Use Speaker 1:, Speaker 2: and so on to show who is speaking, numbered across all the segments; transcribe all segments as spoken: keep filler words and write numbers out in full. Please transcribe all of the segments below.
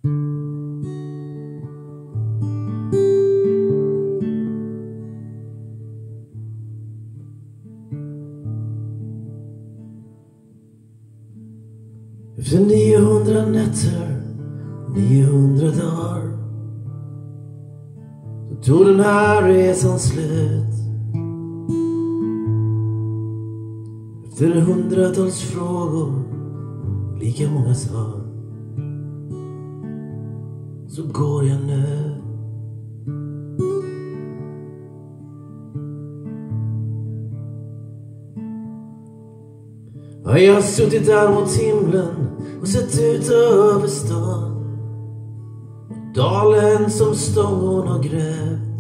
Speaker 1: Efter niohundra nätter, niohundra dagar, så tog den här resan slut. Efter hundratals frågor, lika många svar, så går jag nu. Ja, jag har suttit där mot himlen och sett ut över stan och dalen som stångon har grävt.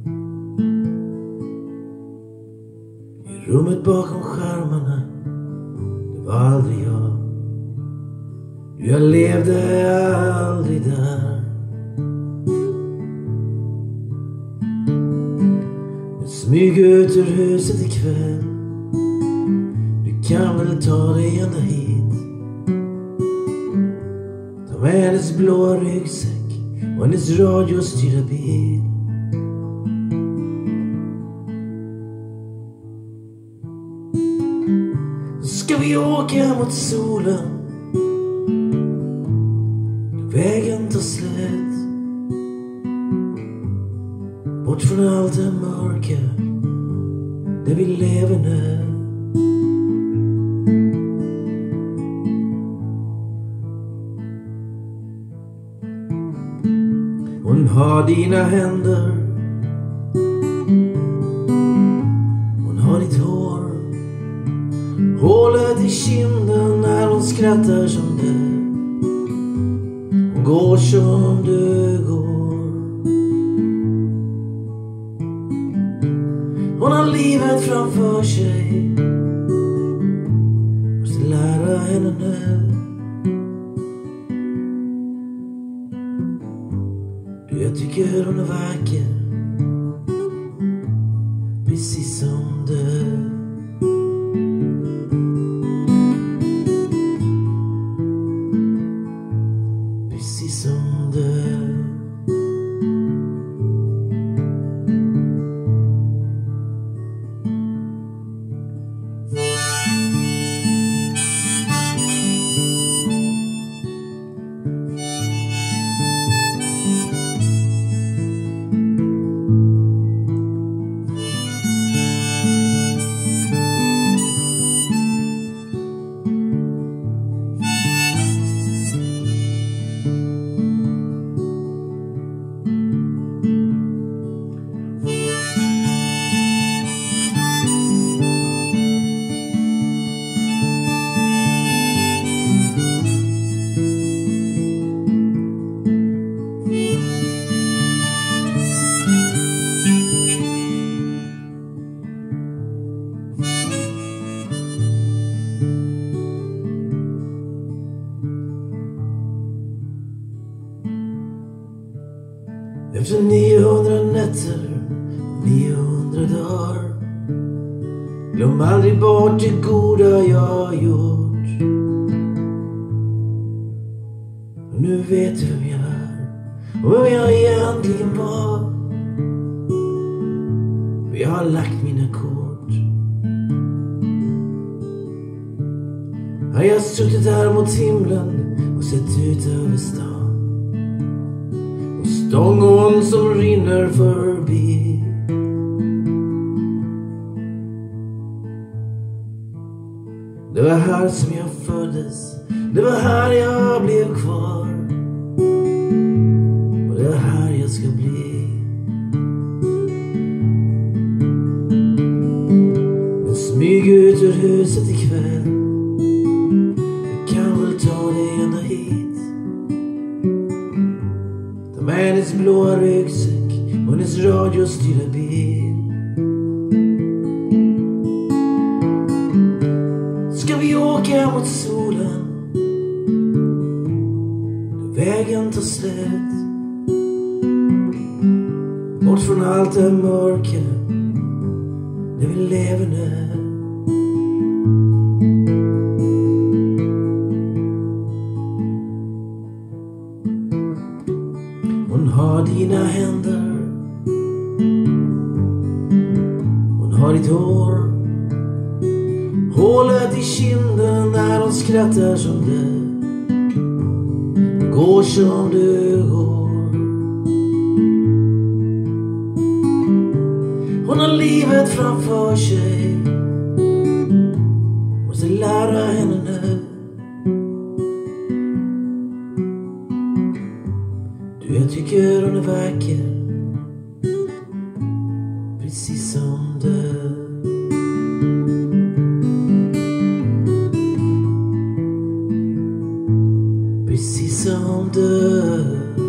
Speaker 1: I rummet bakom skärmarna, det var aldrig jag. Jag levde aldrig där. Jag smyg ut ur huset ikväll. Du kan väl ta dig ända hit. Ta med hennes blåa ryggsäck och hennes radiostyrda bil. Så ska vi åka mot solen. Vägen tar slut. Bort från allt det mörka där vi lever nu. Hon har dina händer, hon har ditt hår, hålet i kinden när hon skrattar som du. Hon går som du går. Hon har livet framför sig. Måste lära henne nu. Jag tycker hon är vacker, precis som du. Precis som du. Efter niohundra nätter, niohundra dagar, glöm aldrig bort det goda jag har gjort. Och nu vet du vem jag är och vem jag egentligen var. Och jag har lagt mina kort. Ja, jag har suttit där mot himlen och sett ut över stan. Stångon som rinner förbi. Det var här som jag föddes. Det var här jag blev kvar. Och det är här jag ska bli. Men smyg ut ur huset ikväll. Du kan väl ta dig ända hit. Med hennes blåa ryggsäck och hennes radiostyrda bil. Ska vi åka mot solen. Vägen tar slut. Bort från allt det mörka där vi lever nu. Hon har dina händer, hon har ditt hår, hålet i kinden när hon skrattar som det, går som du går. Hon har livet framför sig, måste lära henne nu. Du, jag tycker hon är vacker, precis som du. Precis som du.